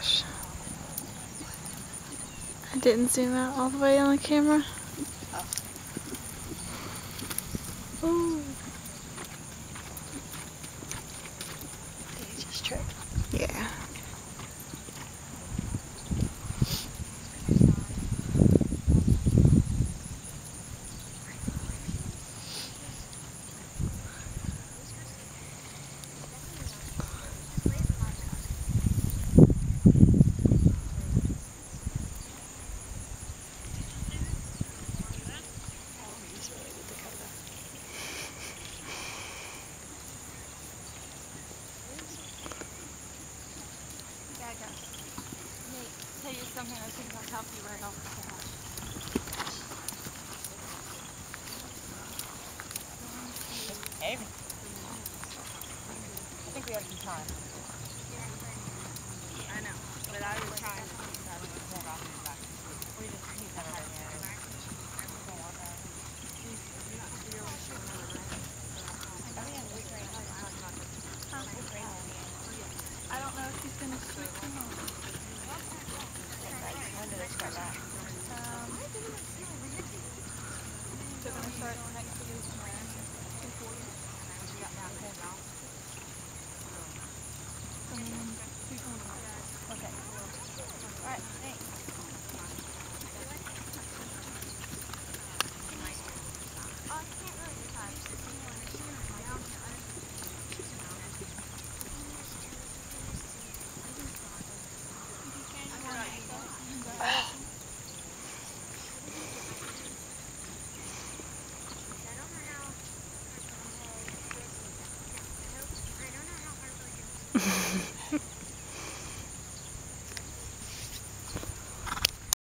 gosh. I didn't zoom out all the way on the camera. Ooh. Did he just trip? Yeah. He's really with the camera. Gaga. Nate, tell you something I think will help you right off the bat. Amy. I think we have some time. I know, but I was trying to think about it. We just need to have it. I don't know if he's going to switch or not. When do they start back? They're going to start next week. 2:40. Okay. All right, thanks.